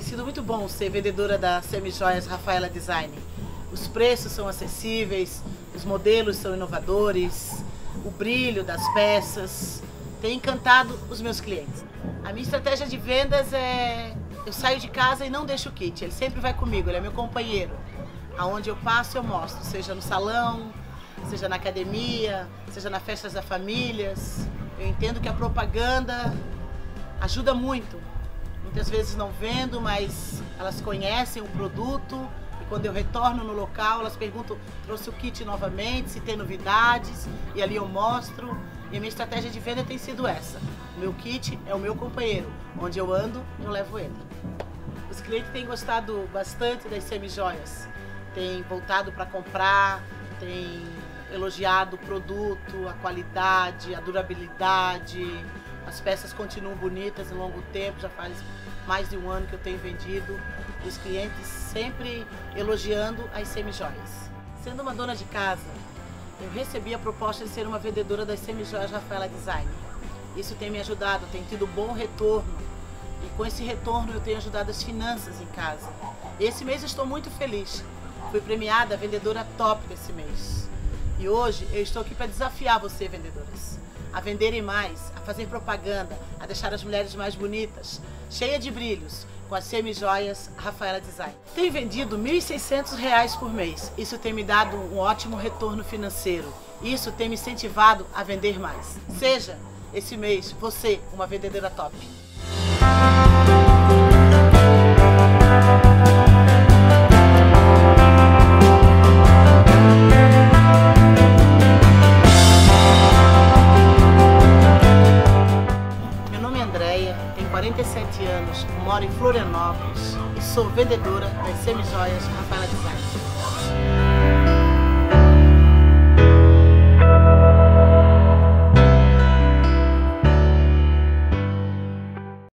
sido muito bom ser vendedora da Semijoias Rafaela Design. Os preços são acessíveis, os modelos são inovadores, o brilho das peças tem encantado os meus clientes. A minha estratégia de vendas é: eu saio de casa e não deixo o kit, ele sempre vai comigo, ele é meu companheiro. Aonde eu passo eu mostro, seja no salão, seja na academia, seja nas festas das famílias. Eu entendo que a propaganda ajuda muito. Muitas vezes não vendo, mas elas conhecem o produto e quando eu retorno no local, elas perguntam: trouxe o kit novamente, se tem novidades, e ali eu mostro. E a minha estratégia de venda tem sido essa: o meu kit é o meu companheiro, onde eu ando, eu levo ele. Os clientes têm gostado bastante das Semijoias, têm voltado para comprar, têm elogiado o produto, a qualidade, a durabilidade. As peças continuam bonitas em longo tempo, já faz mais de um ano que eu tenho vendido. Os clientes sempre elogiando as Semijoias. Sendo uma dona de casa, eu recebi a proposta de ser uma vendedora das Semijoias Rafaela Design. Isso tem me ajudado, tem tido bom retorno. E com esse retorno eu tenho ajudado as finanças em casa. Esse mês eu estou muito feliz. Fui premiada a vendedora top desse mês. E hoje eu estou aqui para desafiar você, vendedoras, a venderem mais, a fazer propaganda, a deixar as mulheres mais bonitas, cheia de brilhos, com as Semijoias Rafaela Design. Tenho vendido R$ 1.600 por mês. Isso tem me dado um ótimo retorno financeiro. Isso tem me incentivado a vender mais. Seja esse mês você uma vendedora top. Tenho 47 anos, moro em Florianópolis e sou vendedora das Semijoias Rafaela Design.